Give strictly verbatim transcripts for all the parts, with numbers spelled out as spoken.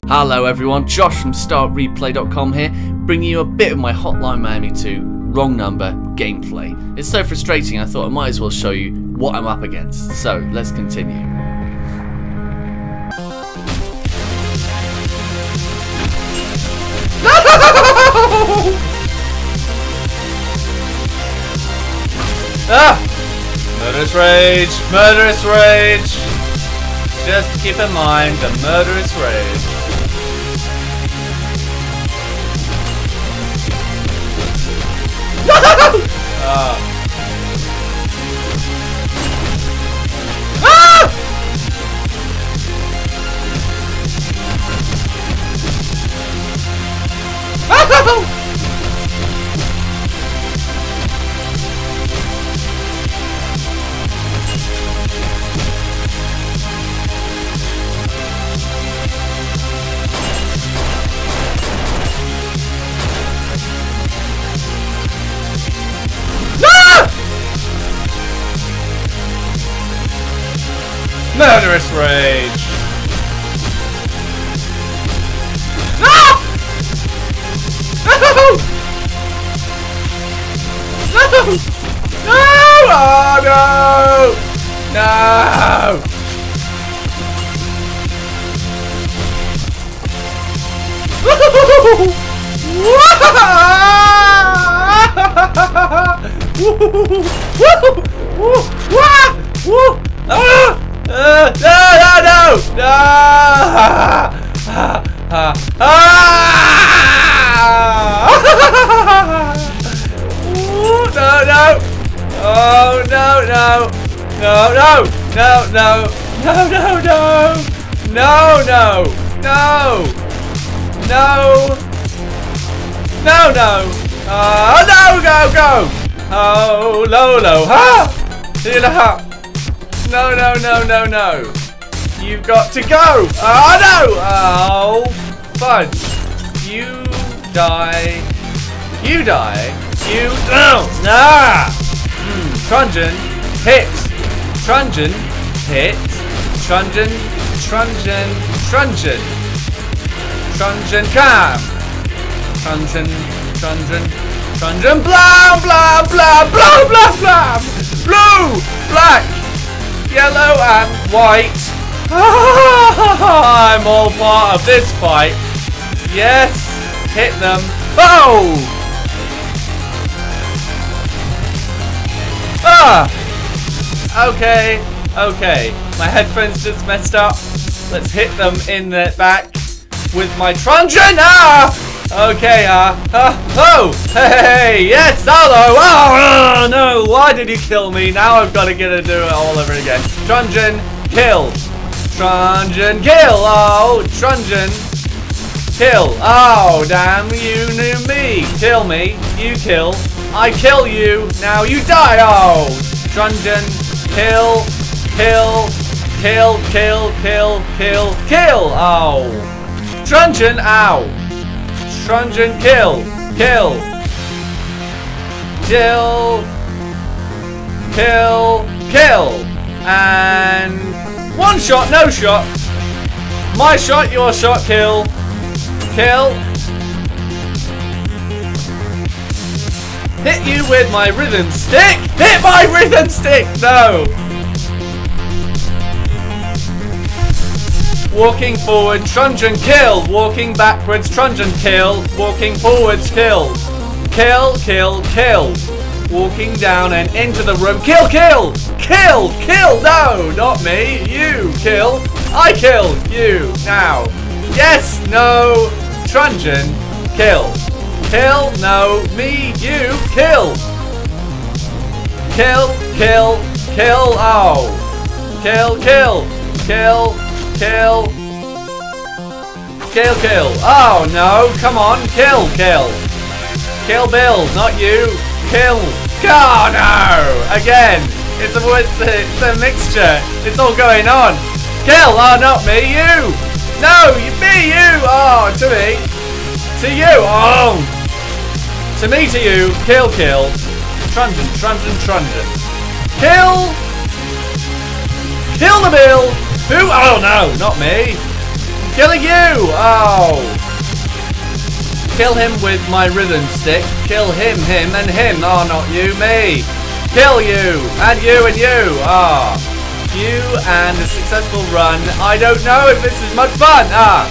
Hello everyone, Josh from start replay dot com here, bringing you a bit of my Hotline Miami two wrong number gameplay. It's so frustrating I thought I might as well show you what I'm up against. So, let's continue. No! Ah! Murderous rage! Murderous rage! Just keep in mind the murderous rage. No! Ah! Ah! Murderous rage! No! No! No! No! Oh no! No! Ah! Uh, no, no, no! No! Ah, ah, ah! Ooh, no, no! Oh, no, no! No, no! No, no! No, no, no! No, no! No! No! No, no! Oh, no! Go, go! Oh, Lolo! Ha! Ha! No, no, no, no, no. You've got to go. Oh, no. Oh, fudge. You die. You die. You. No. Nah. Mm. Truncheon. Hit. Truncheon. Hit. Truncheon. Truncheon. Truncheon. Truncheon. Cam. Truncheon. Truncheon. Truncheon. Blam, blam, blam, blam, blam, blam. Blue. Black. Yellow and white. I'm all part of this fight. Yes. Hit them. Oh! Ah! Okay. Okay. My headphones just messed up. Let's hit them in the back with my truncheon. Ah! Okay, uh, uh, oh, hey, yes, hello, oh, no, why did you kill me? Now I've got to get to do it all over again. Truncheon, kill, Truncheon, kill, oh, Truncheon, kill, oh, damn, you knew me, kill me, you kill, I kill you, now you die, oh, Truncheon, kill, kill, kill, kill, kill, kill, kill, oh, Truncheon, ow. Truncheon, kill, kill, kill, kill, kill, and one shot, no shot, my shot, your shot, kill, kill, hit you with my rhythm stick, hit my rhythm stick, no. Walking forward, Truncheon, kill. Walking backwards, Truncheon, kill. Walking forwards, kill. Kill, kill, kill. Walking down and into the room, kill, kill. Kill, kill, no, not me. You, kill. I kill, you, now. Yes, no, Truncheon, kill. Kill, no, me, you, kill. Kill, kill, kill, oh. Kill, kill, kill. Kill. Kill, kill. Oh, no. Come on. Kill, kill. Kill Bill, not you. Kill. Oh, no. Again. It's a, it's a, it's a mixture. It's all going on. Kill. Oh, not me. You. No, you, me, you. Oh, to me. To you. Oh. To me, to you. Kill, kill. Truncheon, Truncheon, Truncheon. Kill. Kill the Bill. Who? Oh no, not me. Killing you! Oh! Kill him with my rhythm stick. Kill him, him, and him. Oh, not you, me. Kill you! And you, and you! Ah. You and a successful run. I don't know if this is much fun. Ah.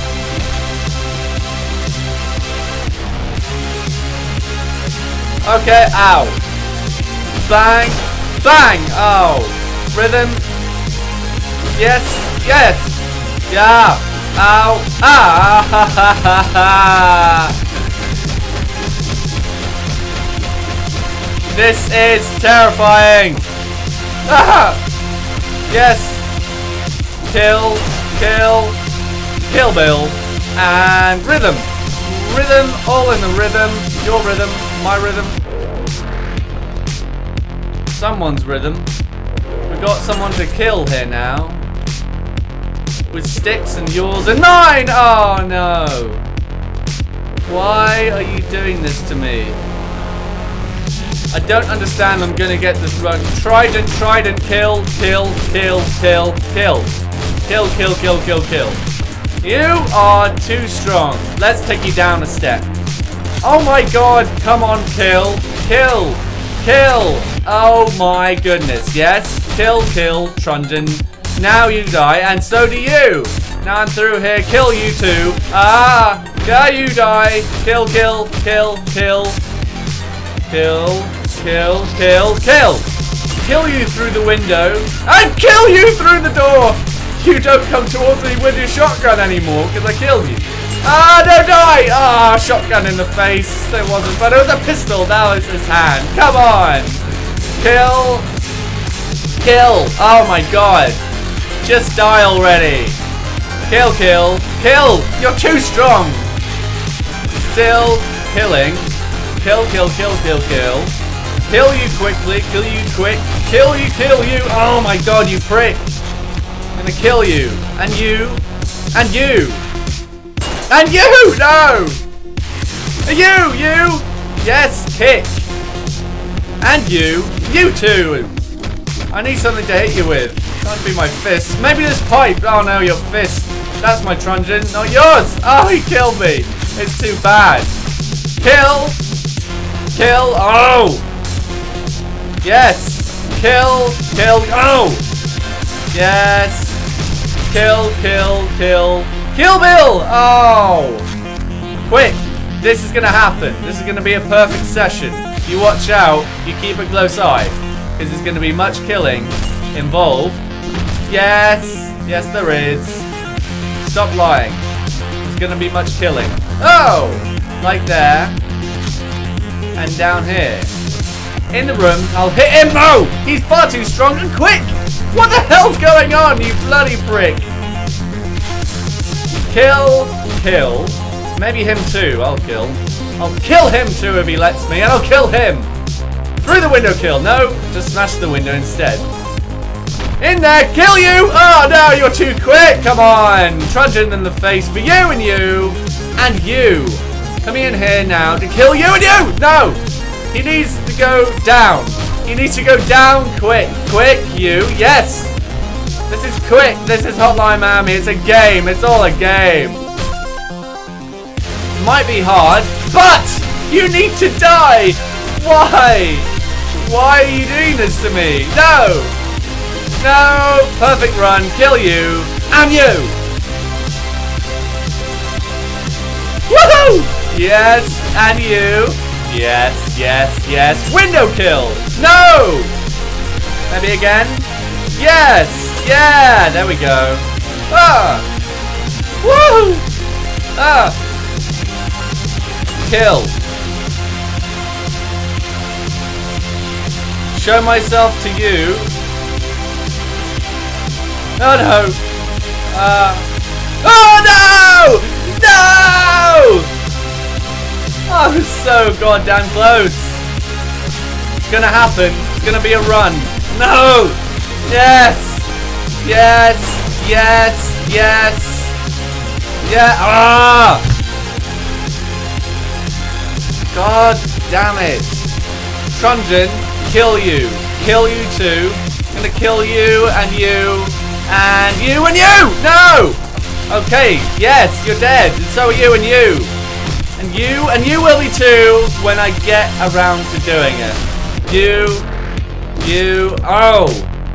Okay, ow. Bang. Bang! Oh. Rhythm. Yes. Yes. Yeah. Ow. Ah. Ha ha ha ha. This is terrifying. Ah. Yes. Kill. Kill. Kill Bill. And rhythm. Rhythm. All in the rhythm. Your rhythm. My rhythm. Someone's rhythm. We've got someone to kill here now. With sticks and yours and mine! Oh no! Why are you doing this to me? I don't understand. I'm gonna get this run. Trident, trident, kill, kill, kill, kill, kill. Kill, kill, kill, kill, kill. You are too strong. Let's take you down a step. Oh my god, come on, kill, kill, kill. Oh my goodness, yes. Kill, kill, Truncheon. Now you die, and so do you. Now I'm through here, kill you too. Ah, yeah, you die. Kill, kill, kill, kill. Kill, kill, kill, kill. Kill you through the window, and kill you through the door. You don't come towards me with your shotgun anymore, because I killed you. Ah, don't die! Ah, shotgun in the face. It wasn't, but it was a pistol. Now it's his hand. Come on. Kill. Kill. Oh my god. Just die already. Kill, kill, kill. You're too strong. Still killing. Kill, kill, kill, kill, kill. Kill you quickly. Kill you quick. Kill you, kill you. Oh my god, you prick. I'm gonna kill you. And you. And you. And you! No! You! You! Yes, kick! And you! You too! I need something to hit you with. Can't be my fist. Maybe this pipe! Oh no, your fist. That's my Truncheon, not yours! Oh, he killed me! It's too bad. Kill! Kill! Oh! Yes! Kill! Kill! Oh! Yes! Kill! Kill! Kill! Kill Bill! Oh! Quick! This is gonna happen. This is gonna be a perfect session. You watch out. You keep a close eye. Because there's gonna be much killing involved. Yes! Yes, there is. Stop lying. There's gonna be much killing. Oh! Like there. And down here. In the room. I'll hit him! No! He's far too strong and quick! What the hell's going on, you bloody prick? Kill, kill. Maybe him too, I'll kill. I'll kill him too if he lets me, and I'll kill him. Through the window kill. No, just smash the window instead. In there, kill you. Oh no, you're too quick. Come on. Truncheon in the face for you and you. And you. Coming in here now to kill you and you. No, he needs to go down. He needs to go down quick. Quick, you. Yes. This is quick. This is Hotline Miami. It's a game. It's all a game. Might be hard, but you need to die. Why? Why are you doing this to me? No. No. Perfect run. Kill you. And you. Woohoo! Yes. And you. Yes. Yes. Yes. Window kill. No. Maybe again. Yes. Yeah, there we go. Ah! Woo! Ah! Kill. Show myself to you. Oh no! Uh. Oh no! No! I was so goddamn close. It's gonna happen. It's gonna be a run. No! Yes! Yes, yes, yes. Yeah, ah! God damn it. Truncheon, kill you. Kill you too. I'm gonna kill you and you and you and you! No! Okay, yes, you're dead. And so are you and you. And you, and you will be too when I get around to doing it. You, you, oh.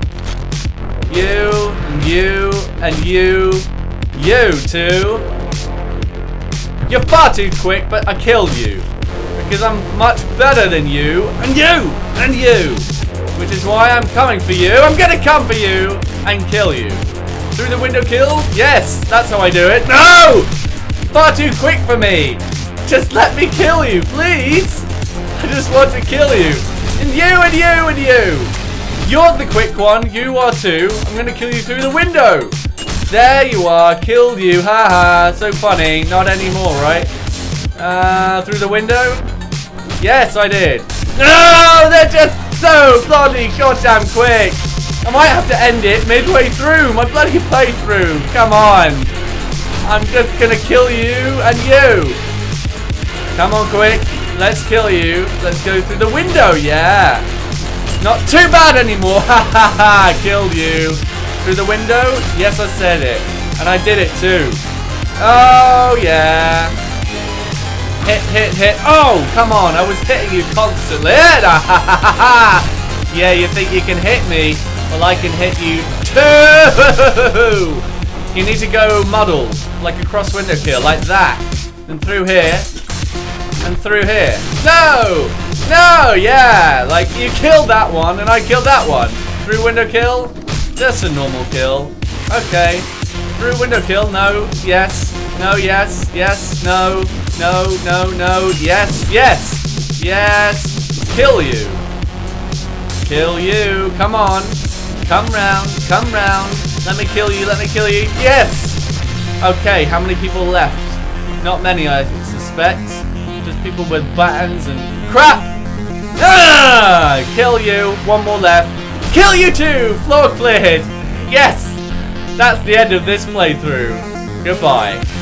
You, and you, and you, you too. You're far too quick, but I killed you. Because I'm much better than you, and you, and you. Which is why I'm coming for you. I'm gonna come for you and kill you. Through the window kill? Yes, that's how I do it. No! Far too quick for me. Just let me kill you, please. I just want to kill you. And you, and you, and you. You're the quick one. You are too. I'm gonna kill you through the window. There you are. Killed you. Haha. So funny. Not anymore, right? Uh, through the window? Yes, I did. No, they're just so bloody goddamn quick. I might have to end it midway through my bloody playthrough. Come on. I'm just gonna kill you and you. Come on, quick. Let's kill you. Let's go through the window. Yeah. Not too bad anymore. Ha ha ha. Killed you. Through the window? Yes, I said it. And I did it too. Oh, yeah. Hit, hit, hit. Oh, come on. I was hitting you constantly. Yeah, you think you can hit me? Well, I can hit you too. You need to go muddle, like a cross window kill, like that. And through here. And through here. No! No, yeah. Like, you killed that one, and I killed that one. Through window kill? Just a normal kill. Okay. Through window kill? No. Yes. No, yes. Yes. No. No, no, no. Yes. Yes. Yes. Kill you. Kill you. Come on. Come round. Come round. Let me kill you. Let me kill you. Yes. Okay. How many people left? Not many, I suspect. Just people with buttons and crap. Ah! Kill you. One more left. Kill you too. Floor cleared. Yes. That's the end of this playthrough. Goodbye.